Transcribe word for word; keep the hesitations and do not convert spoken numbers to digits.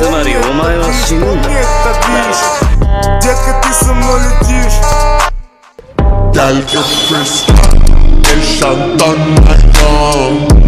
つまりお前は死ぬんだ。 Детка, ты со мной летишь. Дальше фристайл, Эльшантон Майдан.